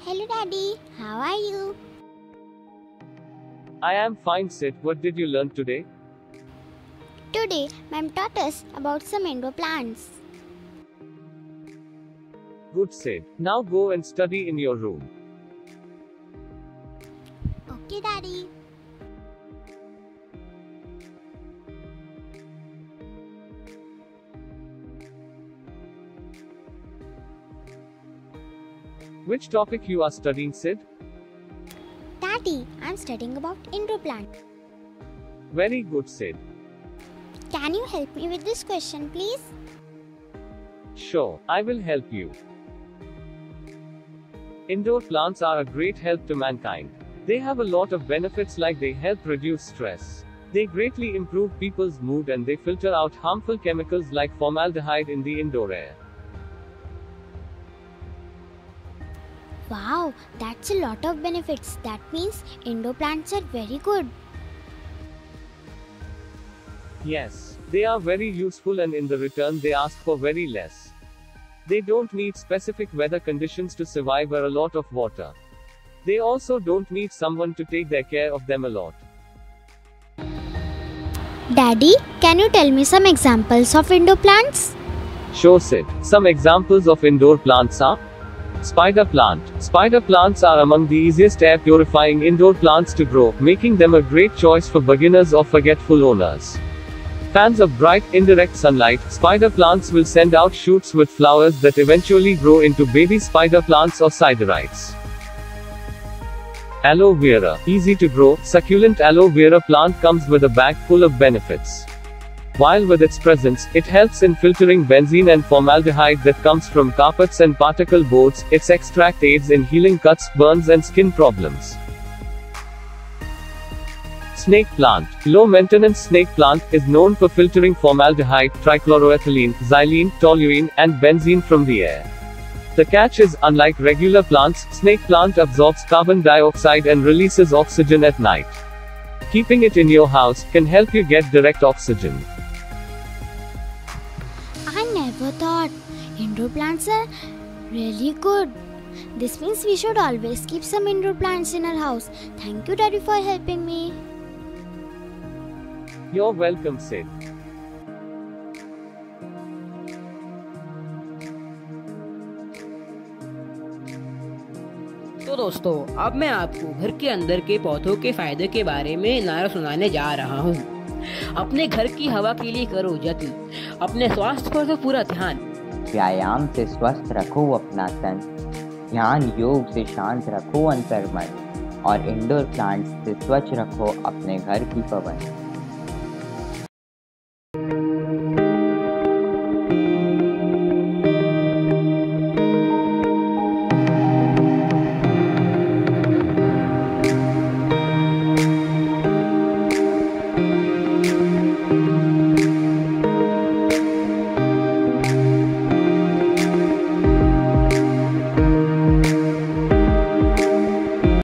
Hello Daddy, how are you? I am fine, Sid. What did you learn today? Today, Ma'am taught us about some indoor plants. Good, Sid. Now go and study in your room. Okay, Daddy. Which topic you are studying, Sid? Daddy, I'm studying about indoor plants. Very good, Sid. Can you help me with this question, please? Sure, I will help you. Indoor plants are a great help to mankind. They have a lot of benefits, like they help reduce stress. They greatly improve people's mood and they filter out harmful chemicals like formaldehyde in the indoor air. Wow, that's a lot of benefits. That means indoor plants are very good. Yes, they are very useful and in the return they ask for very less. They don't need specific weather conditions to survive or a lot of water. They also don't need someone to take their care of them a lot. Daddy, can you tell me some examples of indoor plants? Sure, Sid. Some examples of indoor plants are spider plant. Spider plants are among the easiest air purifying indoor plants to grow, making them a great choice for beginners or forgetful owners. Fans of bright, indirect sunlight, spider plants will send out shoots with flowers that eventually grow into baby spider plants or siderites. Aloe vera. Easy to grow, succulent aloe vera plant comes with a bag full of benefits. While with its presence, it helps in filtering benzene and formaldehyde that comes from carpets and particle boards. Its extract aids in healing cuts, burns and skin problems. Snake plant. Low-maintenance snake plant is known for filtering formaldehyde, trichloroethylene, xylene, toluene, and benzene from the air. The catch is, unlike regular plants, snake plant absorbs carbon dioxide and releases oxygen at night. Keeping it in your house can help you get direct oxygen. I never thought indoor plants are really good. This means we should always keep some indoor plants in our house. Thank you, Daddy, for helping me. You're welcome, Sid. तो दोस्तों, अब मैं आपको घर के अंदर के पौधों के फायदे के बारे में नारा सुनाने जा रहा हूँ। अपने घर की हवा के लिए करो जत्न, अपने स्वास्थ्य पर तो पूरा ध्यान। व्यायाम से स्वस्थ रखो अपना तन, ध्यान योग से शांत रखो अंतर्मन, और इंडोर प्लांट्स से स्वच्छ रखो अपने घर की पवन।